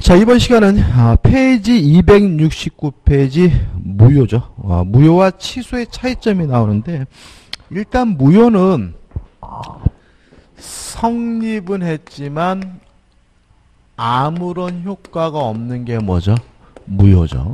자, 이번 시간은 페이지 269페이지 무효죠. 무효와 취소의 차이점이 나오는데, 일단 무효는 성립은 했지만 아무런 효과가 없는 게 뭐죠? 무효죠.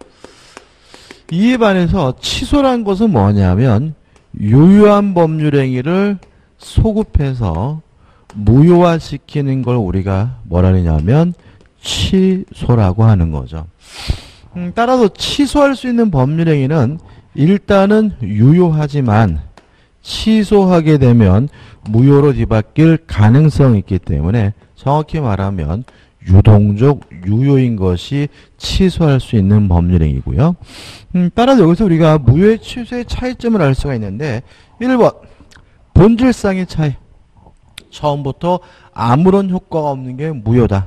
이에 반해서 취소란 것은 뭐냐면 유효한 법률행위를 소급해서 무효화시키는 걸 우리가 뭐라 하냐면 취소라고 하는 거죠. 따라서 취소할 수 있는 법률행위는 일단은 유효하지만 취소하게 되면 무효로 뒤바뀔 가능성이 있기 때문에 정확히 말하면 유동적 유효인 것이 취소할 수 있는 법률행위고요. 따라서 여기서 우리가 무효의 취소의 차이점을 알 수가 있는데 1번 본질상의 차이. 처음부터 아무런 효과가 없는 게 무효다.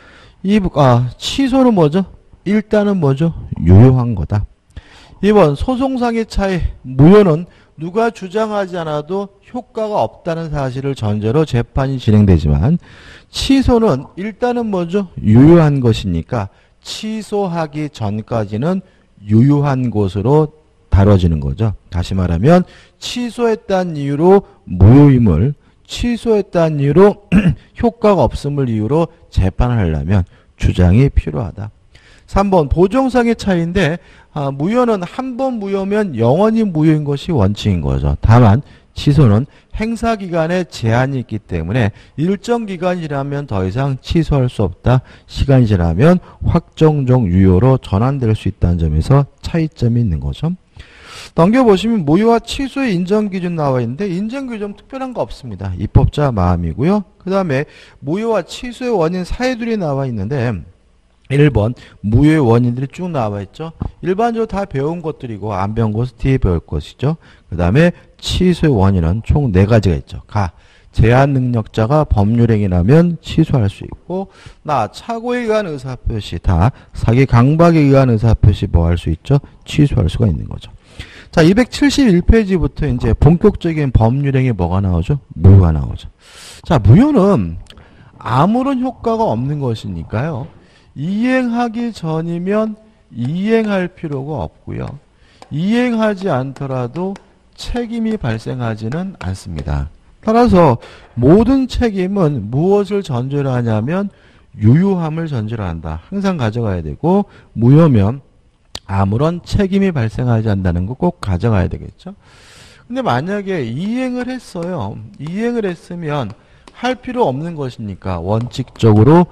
취소는 뭐죠? 일단은 뭐죠? 유효한 거다. 2번 소송상의 차이. 무효는 누가 주장하지 않아도 효과가 없다는 사실을 전제로 재판이 진행되지만 취소는 일단은 뭐죠? 유효한 것이니까 취소하기 전까지는 유효한 것으로 다뤄지는 거죠. 다시 말하면 취소했다는 이유로 무효임을 취소했다는 이유로 효과가 없음을 이유로 재판을 하려면 주장이 필요하다. 3번 보정상의 차이인데 무효는 한 번 무효면 영원히 무효인 것이 원칙인 거죠. 다만 취소는 행사기간에 제한이 있기 때문에 일정 기간이 지나면 더 이상 취소할 수 없다. 시간이 지나면 확정적 유효로 전환될 수 있다는 점에서 차이점이 있는 거죠. 넘겨보시면 무효와 취소의 인정기준 나와 있는데 인정기준 특별한 거 없습니다. 입법자 마음이고요. 그 다음에 무효와 취소의 원인 사유들이 나와 있는데 1번 무효의 원인들이 쭉 나와 있죠. 일반적으로 다 배운 것들이고 안 배운 것은 뒤에 배울 것이죠. 그 다음에 취소의 원인은 총 4가지가 있죠. 제한 능력자가 법률행위라면 취소할 수 있고 착오에 의한 의사표시 사기 강박에 의한 의사표시 뭐 할 수 있죠? 취소할 수가 있는 거죠. 자, 271페이지부터 이제 본격적인 법률행위 뭐가 나오죠? 무효가 나오죠. 자, 무효는 아무런 효과가 없는 것이니까요. 이행하기 전이면 이행할 필요가 없고요. 이행하지 않더라도 책임이 발생하지는 않습니다. 따라서 모든 책임은 무엇을 전제로 하냐면 유효함을 전제로 한다. 항상 가져가야 되고 무효면 아무런 책임이 발생하지 않는다는 거 꼭 가져가야 되겠죠. 근데 만약에 이행을 했어요. 이행을 했으면 할 필요 없는 것이니까 원칙적으로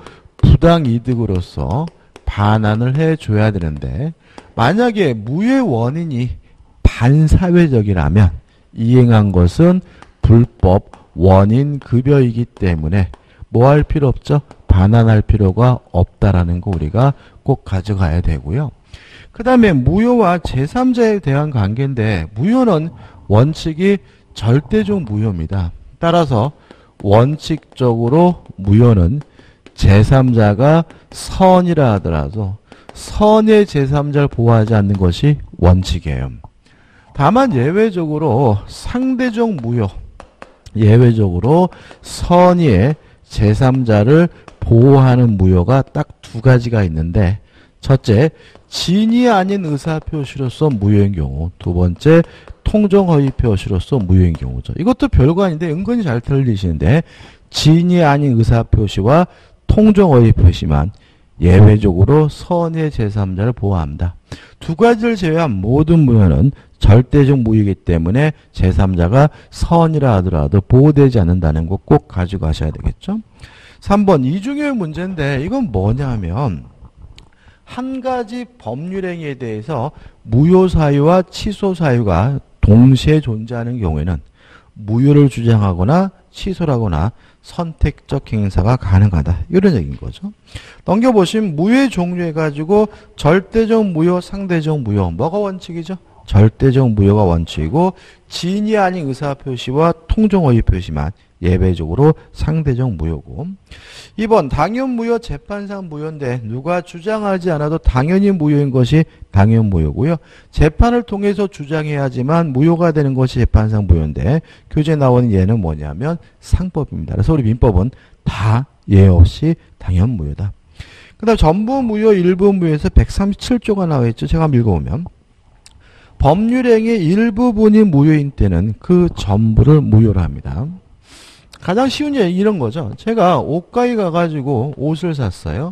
부당이득으로서 반환을 해줘야 되는데 만약에 무효의 원인이 반사회적이라면 이행한 것은 불법 원인급여이기 때문에 뭐 할 필요 없죠? 반환할 필요가 없다라는 거 우리가 꼭 가져가야 되고요. 그 다음에 무효와 제3자에 대한 관계인데 무효는 원칙이 절대적 무효입니다. 따라서 원칙적으로 무효는 제3자가 선이라 하더라도 선의 제3자를 보호하지 않는 것이 원칙이에요. 다만 예외적으로 상대적 무효, 예외적으로 선의의 제3자를 보호하는 무효가 딱 2가지가 있는데 첫째, 진이 아닌 의사표시로서 무효인 경우, 두 번째, 통정허위 표시로서 무효인 경우죠. 이것도 별거 아닌데 은근히 잘 들리시는데 진이 아닌 의사표시와 통정허위 표시만 예외적으로 선의 제3자를 보호합니다. 2가지를 제외한 모든 무효는 절대적 무효이기 때문에 제3자가 선이라 하더라도 보호되지 않는다는 거 꼭 가져가셔야 되겠죠. 3번 이중효의 문제인데 이건 뭐냐면 한 가지 법률행위에 대해서 무효 사유와 취소 사유가 동시에 존재하는 경우에는 무효를 주장하거나 취소를 하거나 선택적 행사가 가능하다. 이런 얘기인 거죠. 넘겨보시면 무효의 종류 해가지고 절대적 무효, 상대적 무효. 뭐가 원칙이죠? 절대적 무효가 원칙이고 진이 아닌 의사표시와 통정허위 표시만 예외적으로 상대적 무효고 2번 당연 무효, 재판상 무효인데 누가 주장하지 않아도 당연히 무효인 것이 당연 무효고요. 재판을 통해서 주장해야지만 무효가 되는 것이 재판상 무효인데 교재에 나오는 예는 뭐냐면 상법입니다. 그래서 우리 민법은 다 예 없이 당연 무효다. 그 다음 전부 무효, 일부 무효에서 137조가 나와 있죠. 제가 한번 읽어보면 법률행위 일부분이 무효인 때는 그 전부를 무효로 합니다. 가장 쉬운 얘기 이런 거죠. 제가 옷가게 가가지고 옷을 샀어요.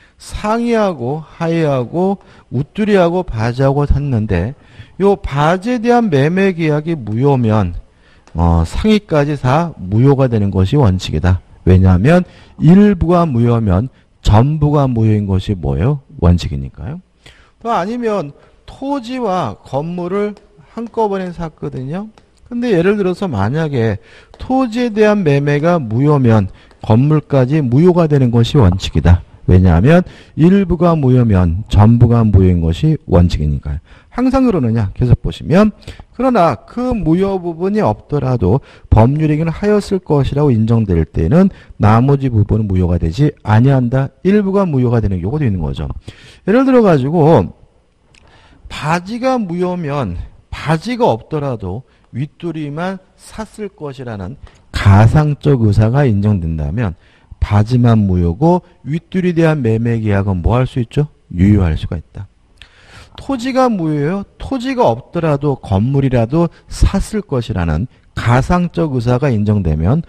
상의하고 하의하고 웃두리하고 바지하고 샀는데 요 바지에 대한 매매 계약이 무효면 상의까지 다 무효가 되는 것이 원칙이다. 왜냐하면 일부가 무효면 전부가 무효인 것이 뭐예요? 원칙이니까요. 또 아니면 토지와 건물을 한꺼번에 샀거든요. 근데 예를 들어서 만약에 토지에 대한 매매가 무효면 건물까지 무효가 되는 것이 원칙이다. 왜냐하면 일부가 무효면 전부가 무효인 것이 원칙이니까요. 항상 그러느냐? 계속 보시면 그러나 그 무효 부분이 없더라도 법률행위를 하였을 것이라고 인정될 때는 나머지 부분은 무효가 되지 아니한다. 일부가 무효가 되는 경우도 있는 거죠. 예를 들어 가지고 바지가 무효면 바지가 없더라도 윗도리만 샀을 것이라는 가상적 의사가 인정된다면 바지만 무효고 윗줄에 대한 매매 계약은 뭐 할 수 있죠? 유효할 수가 있다. 토지가 무효예요. 토지가 없더라도 건물이라도 샀을 것이라는 가상적 의사가 인정되면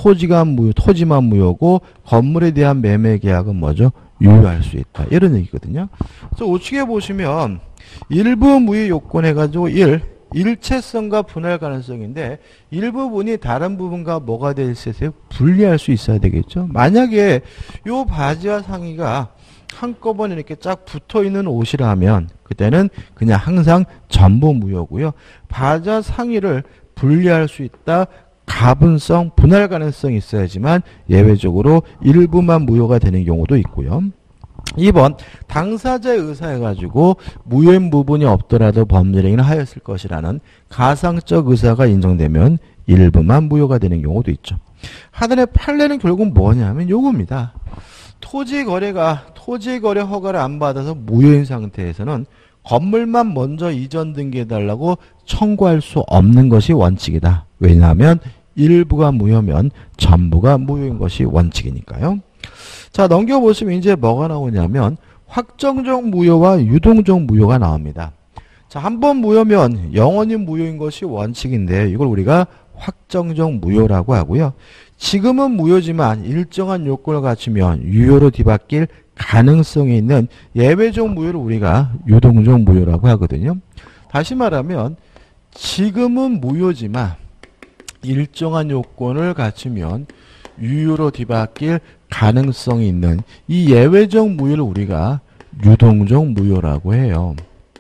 토지만 무효고 건물에 대한 매매 계약은 뭐죠? 유효할 수 있다. 이런 얘기거든요. 그래서 우측에 보시면 일부 무효 요건 해가지고 일체성과 분할 가능성인데 일부분이 다른 부분과 뭐가 될 수 있어요? 분리할 수 있어야 되겠죠. 만약에 요 바지와 상의가 한꺼번에 이렇게 쫙 붙어있는 옷이라면 그때는 그냥 항상 전부 무효고요. 바지와 상의를 분리할 수 있다. 가분성, 분할 가능성이 있어야지만 예외적으로 일부만 무효가 되는 경우도 있고요. 2번 당사자의 의사해 가지고 무효인 부분이 없더라도 법률행위를 하였을 것이라는 가상적 의사가 인정되면 일부만 무효가 되는 경우도 있죠. 하단의 판례는 결국 뭐냐면 요겁니다. 토지 거래 허가를 안 받아서 무효인 상태에서는 건물만 먼저 이전 등기해달라고 청구할 수 없는 것이 원칙이다. 왜냐하면 일부가 무효면 전부가 무효인 것이 원칙이니까요. 자, 넘겨보시면 이제 뭐가 나오냐면 확정적 무효와 유동적 무효가 나옵니다. 자, 한 번 무효면 영원히 무효인 것이 원칙인데 이걸 우리가 확정적 무효라고 하고요. 지금은 무효지만 일정한 요건을 갖추면 유효로 뒤바뀔 가능성이 있는 예외적 무효를 우리가 유동적 무효라고 하거든요. 다시 말하면 지금은 무효지만 일정한 요건을 갖추면 유효로 뒤바뀔 가능성이 있는 이 예외적 무효를 우리가 유동적 무효라고 해요.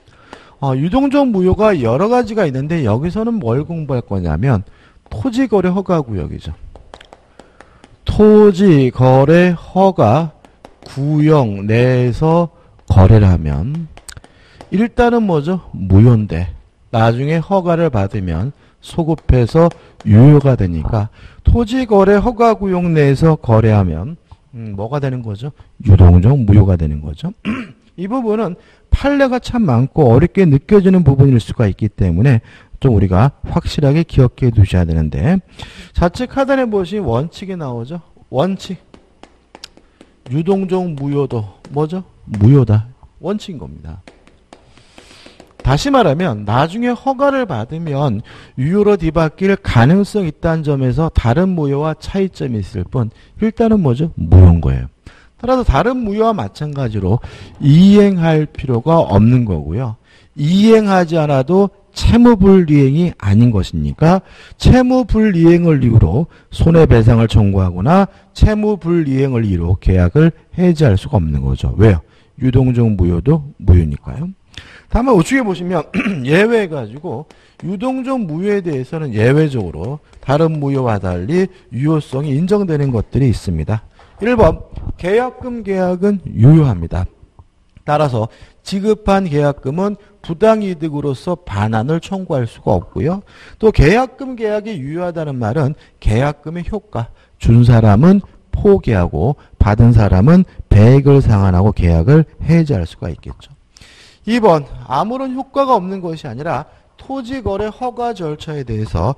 유동적 무효가 여러 가지가 있는데 여기서는 뭘 공부할 거냐면 토지거래 허가구역이죠. 토지거래 허가 구역 내에서 거래를 하면 일단은 뭐죠? 무효인데 나중에 허가를 받으면 소급해서 유효가 되니까 토지거래 허가구역 내에서 거래하면 뭐가 되는 거죠? 유동적 무효가 되는 거죠. 이 부분은 판례가 참 많고 어렵게 느껴지는 부분일 수가 있기 때문에 좀 우리가 확실하게 기억해 두셔야 되는데 좌측 하단에 보시면 원칙이 나오죠. 원칙. 유동적 무효도 뭐죠? 무효다. 원칙인 겁니다. 다시 말하면 나중에 허가를 받으면 유효로 뒤바뀔 가능성이 있다는 점에서 다른 무효와 차이점이 있을 뿐 일단은 뭐죠? 무효인 거예요. 따라서 다른 무효와 마찬가지로 이행할 필요가 없는 거고요. 이행하지 않아도 채무불이행이 아닌 것이니까 채무불이행을 이유로 손해배상을 청구하거나 채무불이행을 이유로 계약을 해지할 수가 없는 거죠. 왜요? 유동적 무효도 무효니까요. 다만 우측에 보시면 예외해가지고 유동적 무효에 대해서는 예외적으로 다른 무효와 달리 유효성이 인정되는 것들이 있습니다. 1번 계약금 계약은 유효합니다. 따라서 지급한 계약금은 부당이득으로서 반환을 청구할 수가 없고요. 또 계약금 계약이 유효하다는 말은 계약금의 효과, 준 사람은 포기하고 받은 사람은 배액을 상환하고 계약을 해지할 수가 있겠죠. 2번 아무런 효과가 없는 것이 아니라 토지거래 허가 절차에 대해서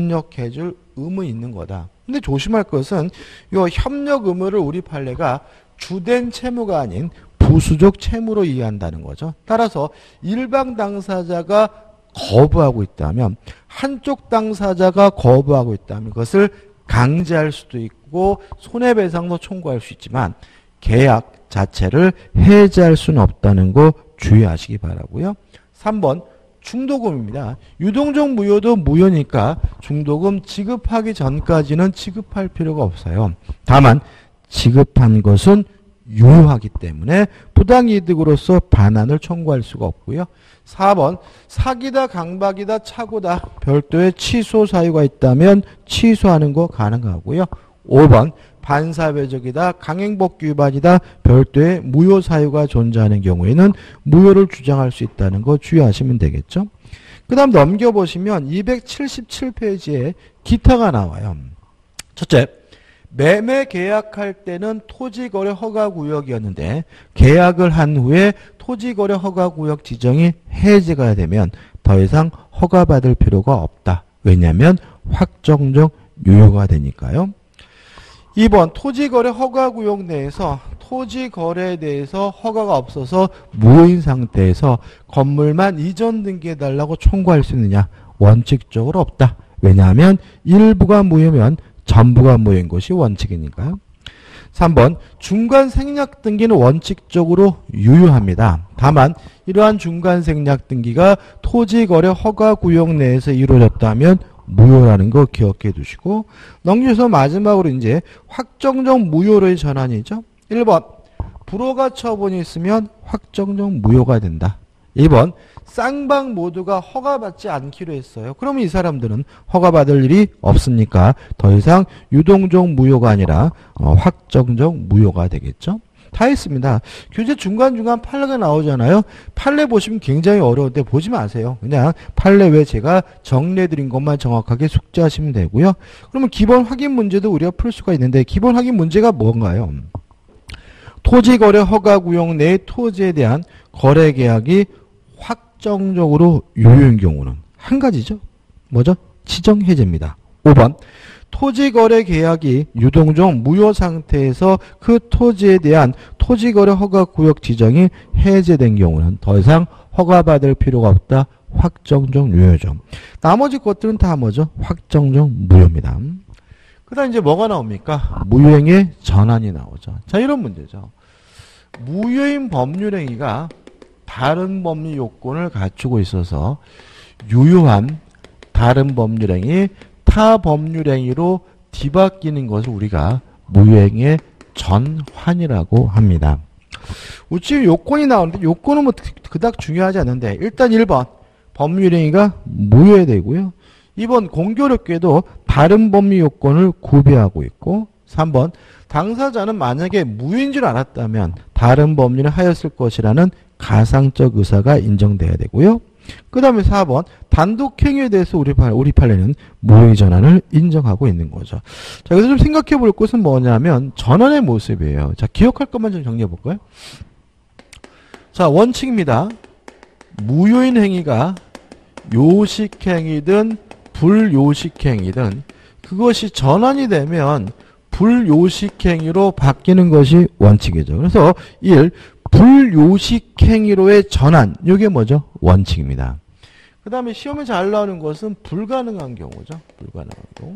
협력해줄 의무이 있는 거다. 근데 조심할 것은 이 협력 의무를 우리 판례가 주된 채무가 아닌 부수적 채무로 이해한다는 거죠. 따라서 일방 당사자가 거부하고 있다면, 한쪽 당사자가 거부하고 있다면 그것을 강제할 수도 있고 손해배상도 청구할 수 있지만 계약 자체를 해지할 수는 없다는 거 주의하시기 바라고요. 3번 중도금입니다. 유동적 무효도 무효니까 중도금 지급하기 전까지는 지급할 필요가 없어요. 다만 지급한 것은 유효하기 때문에 부당이득으로서 반환을 청구할 수가 없고요. 4번 사기다 강박이다 착오다 별도의 취소 사유가 있다면 취소하는 거 가능하고요. 5번 반사회적이다 강행법규 위반이다 별도의 무효 사유가 존재하는 경우에는 무효를 주장할 수 있다는 거 주의하시면 되겠죠. 그 다음 넘겨보시면 277페이지에 기타가 나와요. 첫째, 매매 계약할 때는 토지거래 허가구역이었는데 계약을 한 후에 토지거래 허가구역 지정이 해제가 되면 더 이상 허가받을 필요가 없다. 왜냐하면 확정적 유효가 되니까요. 2번 토지거래 허가구역 내에서 토지거래에 대해서 허가가 없어서 무효인 상태에서 건물만 이전 등기해달라고 청구할 수 있느냐? 원칙적으로 없다. 왜냐하면 일부가 무효면 전부가 무효인 것이 원칙이니까요. 3번 중간 생략 등기는 원칙적으로 유효합니다. 다만 이러한 중간 생략 등기가 토지거래 허가구역 내에서 이루어졌다면 무효라는 거 기억해 두시고 넘겨서 마지막으로 이제 확정적 무효로의 전환이죠. 1번 불허가 처분이 있으면 확정적 무효가 된다. 2번 쌍방 모두가 허가받지 않기로 했어요. 그러면 이 사람들은 허가받을 일이 없으니까 더 이상 유동적 무효가 아니라 확정적 무효가 되겠죠. 다 했습니다. 교재 중간중간 판례가 나오잖아요. 판례 보시면 굉장히 어려운데 보지 마세요. 그냥 판례 외에 제가 정리해드린 것만 정확하게 숙지하시면 되고요. 그러면 기본 확인 문제도 우리가 풀 수가 있는데 기본 확인 문제가 뭔가요? 토지거래 허가구역 내의 토지에 대한 거래계약이 확정적으로 유효인 경우는 한 가지죠. 뭐죠? 지정해제입니다. 5번 토지거래 계약이 유동적 무효 상태에서 그 토지에 대한 토지거래 허가구역 지정이 해제된 경우는 더 이상 허가받을 필요가 없다. 확정적 유효죠. 나머지 것들은 다 뭐죠? 확정적 무효입니다. 그 다음 이제 뭐가 나옵니까? 무효행위의 전환이 나오죠. 자, 이런 문제죠. 무효인 법률행위가 다른 법률 요건을 갖추고 있어서 유효한 다른 법률행위 타 법률행위로 뒤바뀌는 것을 우리가 무효행위의 전환이라고 합니다. 지금 요건이 나오는데 요건은 뭐 그닥 중요하지 않은데 일단 1번 법률행위가 무효되고요. 2번 공교롭게도 다른 법률 요건을 구비하고 있고 3번 당사자는 만약에 무효인 줄 알았다면 다른 법률을 하였을 것이라는 가상적 의사가 인정돼야 되고요. 그 다음에 4번 단독행위에 대해서 우리 판례는 무효의 전환을 인정하고 있는 거죠. 자, 여기서 좀 생각해 볼 것은 뭐냐면 전환의 모습이에요. 자, 기억할 것만 좀 정리해 볼까요? 자, 원칙입니다. 무효인 행위가 요식행위든 불요식행위든 그것이 전환이 되면 불요식행위로 바뀌는 것이 원칙이죠. 그래서 1. 불요식행위로의 전환. 이게 뭐죠? 원칙입니다. 그 다음에 시험에 잘 나오는 것은 불가능한 경우죠. 불가능한 경우.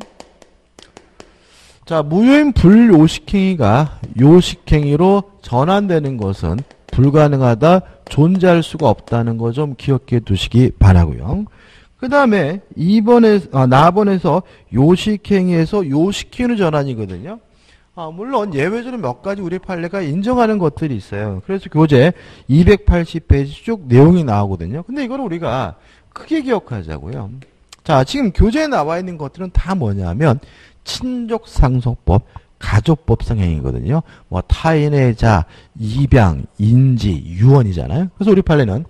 자, 무효인 불요식행위가 요식행위로 전환되는 것은 불가능하다, 존재할 수가 없다는 거 좀 기억해 두시기 바라고요. 그 다음에 4번에서 요식행위에서 요식행위로 전환이거든요. 물론 예외적으로 몇 가지 우리 판례가 인정하는 것들이 있어요. 그래서 교재 280페이지 쭉 내용이 나오거든요. 근데 이걸 우리가 크게 기억하자고요. 자, 지금 교재에 나와 있는 것들은 다 뭐냐면 친족상속법, 가족법상 행위거든요. 뭐 타인의 자, 입양, 인지, 유언이잖아요. 그래서 우리 판례는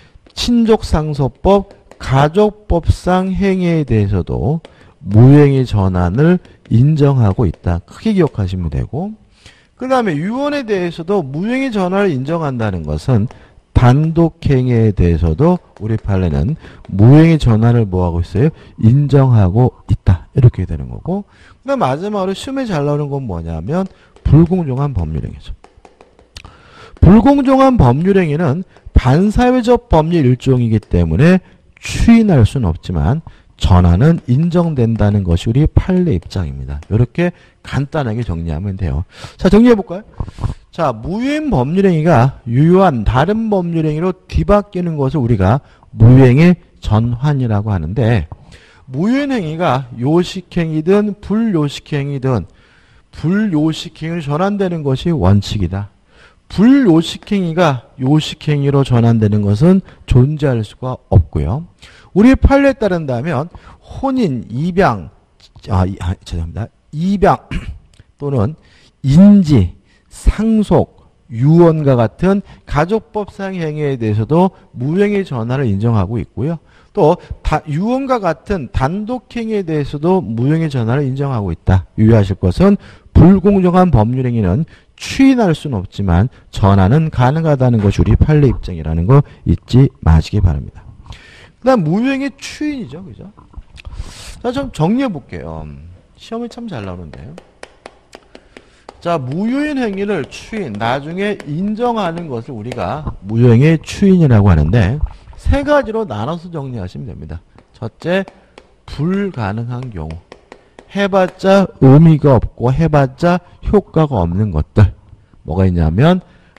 친족상속법, 가족법상 행위에 대해서도 무효행위 전환을 인정하고 있다. 크게 기억하시면 되고 그 다음에 유언에 대해서도 무효행위 전환을 인정한다는 것은 단독행위에 대해서도 우리 판례는 무효행위 전환을 뭐하고 있어요? 인정하고 있다. 이렇게 되는 거고 그 다음 마지막으로 시험에 잘 나오는 건 뭐냐면 불공정한 법률행위죠. 불공정한 법률행위는 반사회적 법률 일종이기 때문에 추인할 수는 없지만 전환은 인정된다는 것이 우리 판례 입장입니다. 이렇게 간단하게 정리하면 돼요. 자, 정리해볼까요? 자, 무효인 법률행위가 유효한 다른 법률행위로 뒤바뀌는 것을 우리가 무효행위 전환이라고 하는데, 무효인 행위가 요식행위든 불요식행위든 불요식행위로 전환되는 것이 원칙이다. 불요식행위가 요식행위로 전환되는 것은 존재할 수가 없고요. 우리 판례에 따른다면 혼인, 입양, 입양 또는 인지, 상속, 유언과 같은 가족법상 행위에 대해서도 무효행위 전환을 인정하고 있고요. 또 유언과 같은 단독행위에 대해서도 무효행위 전환을 인정하고 있다. 유의하실 것은 불공정한 법률행위는 추인할 수는 없지만 전환은 가능하다는 것이 우리 판례 입장이라는 거 잊지 마시기 바랍니다. 그 다음 무효행위 추인이죠. 그죠? 자, 좀 정리해 볼게요. 시험이 참 잘 나오는데요. 자, 무효인 행위를 추인, 나중에 인정하는 것을 우리가 무효행위 추인이라고 하는데 세 가지로 나눠서 정리하시면 됩니다. 첫째, 불가능한 경우. 해봤자 의미가 없고 해봤자 효과가 없는 것들. 뭐가 있냐면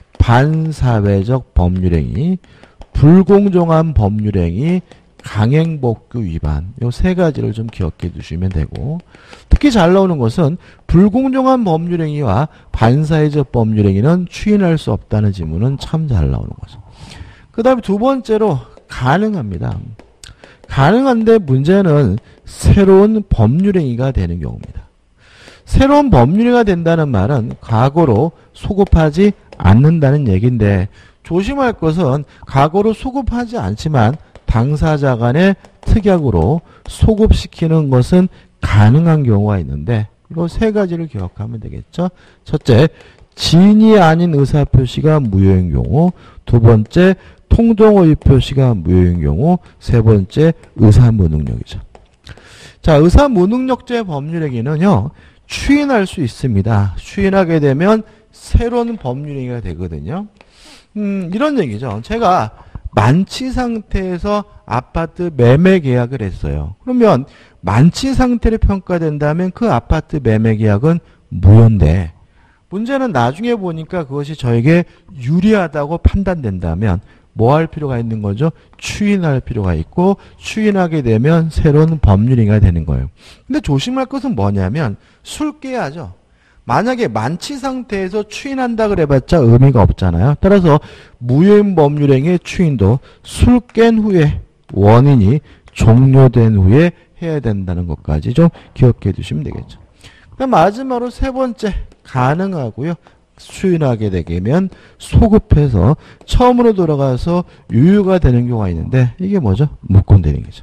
반사회적 법률행위, 불공정한 법률행위, 강행법규 위반. 이 세 가지를 좀 기억해 두시면 되고, 특히 잘 나오는 것은 불공정한 법률행위와 반사회적 법률행위는 추인할 수 없다는 지문은 참 잘 나오는 거죠. 그 다음에 두 번째로 가능합니다. 가능한데 문제는 새로운 법률행위가 되는 경우입니다. 새로운 법률행위가 된다는 말은 과거로 소급하지 않는다는 얘기인데, 조심할 것은 과거로 소급하지 않지만 당사자 간의 특약으로 소급시키는 것은 가능한 경우가 있는데, 이거 세 가지를 기억하면 되겠죠. 첫째, 진이 아닌 의사표시가 무효인 경우. 두 번째, 통정의의 표시가 무효인 경우. 세 번째, 의사무능력이죠. 자, 의사무능력죄 법률행위는요, 추인할 수 있습니다. 추인하게 되면 새로운 법률행위가 되거든요. 이런 얘기죠. 제가 만취 상태에서 아파트 매매 계약을 했어요. 그러면 만취 상태로 평가된다면 그 아파트 매매 계약은 무효인데, 문제는 나중에 보니까 그것이 저에게 유리하다고 판단된다면 뭐 할 필요가 있는 거죠? 추인할 필요가 있고, 추인하게 되면 새로운 법률행위가 되는 거예요. 근데 조심할 것은 뭐냐면 술 깨야죠. 만약에 만취 상태에서 추인한다 그래봤자 의미가 없잖아요. 따라서 무효인 법률행위의 추인도 술 깬 후에, 원인이 종료된 후에 해야 된다는 것까지 좀 기억해 두시면 되겠죠. 그다음 마지막으로 세 번째, 가능하고요. 추인하게 되면 소급해서 처음으로 돌아가서 유효가 되는 경우가 있는데, 이게 뭐죠? 무권대리행위죠.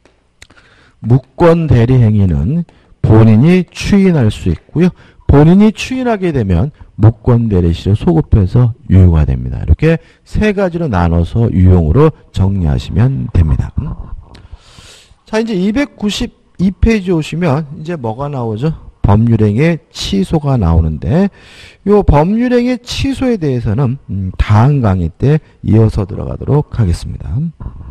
무권대리행위는 본인이 추인할 수 있고요. 본인이 추인하게 되면 무권대리시를 소급해서 유효가 됩니다. 이렇게 세 가지로 나눠서 유용으로 정리하시면 됩니다. 자, 이제 292페이지 오시면 이제 뭐가 나오죠? 법률행위의 취소가 나오는데, 이 법률행위의 취소에 대해서는 다음 강의 때 이어서 들어가도록 하겠습니다.